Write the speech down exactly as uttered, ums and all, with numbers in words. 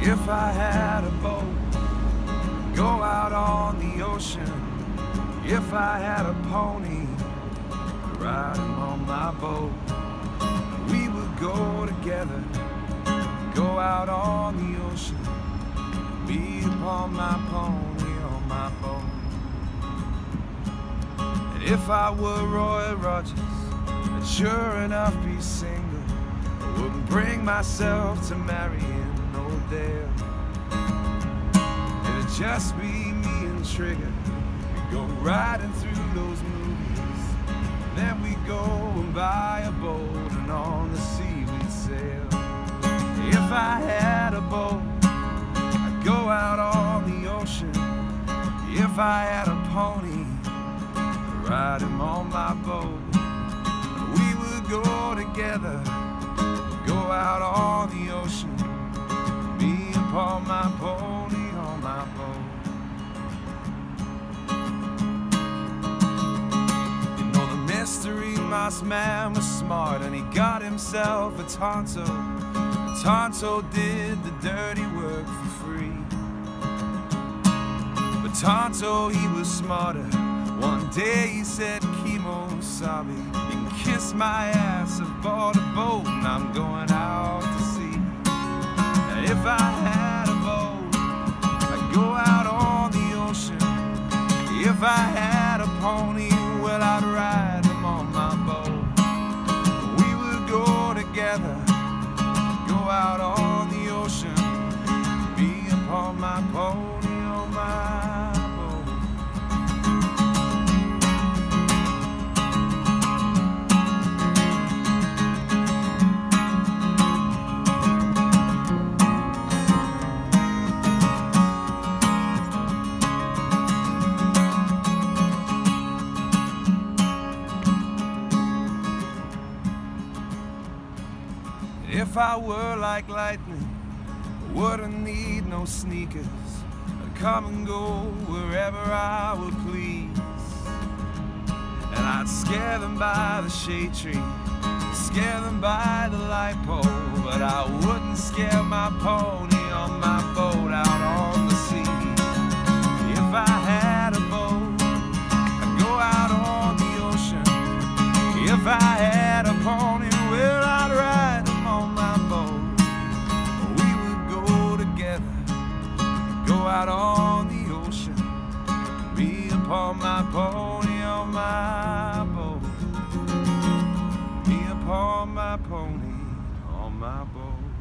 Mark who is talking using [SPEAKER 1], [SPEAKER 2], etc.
[SPEAKER 1] If I had a boat, go out on the ocean. If I had a pony, ride him on my boat. We would go together, go out on the ocean, me upon my pony on my boat. And if I were Roy Rogers, I'd sure enough be single. I wouldn't bring myself to marrying old Dale. It'd just be me and Trigger. We'd go riding through those movies, then we'd go and buy a boat, and on the sea we'd sail. If I had a boat, I'd go out on the ocean. If I had a pony, I'd ride him on my boat. We would go together, go out on the ocean, me upon my pony on my boat. You know the mystery moss man was smart, and he got himself a Tonto. Tonto did the dirty work for free. But Tonto, he was smarter. One day he said, Kemo-sabe, you can kiss my ass, I've bought a boat and I'm going out to sea. Now if I had a boat, I'd go out on the ocean. If I had a pony, well, I'd ride him on my boat. We would go together, go out on the ocean, me upon my pony on my boat. If I were like lightning, I wouldn't need no sneakers. I'd come and go wherever I would please. And I'd scare them by the shade tree, scare them by the light pole, but I wouldn't scare my pony on my boat out on the sea. If I had a boat, I'd go out on the ocean. If I had a pony, well, I'd ride on my boat. We would go together, go out on the ocean, me upon my pony on my boat, me upon my pony on my boat.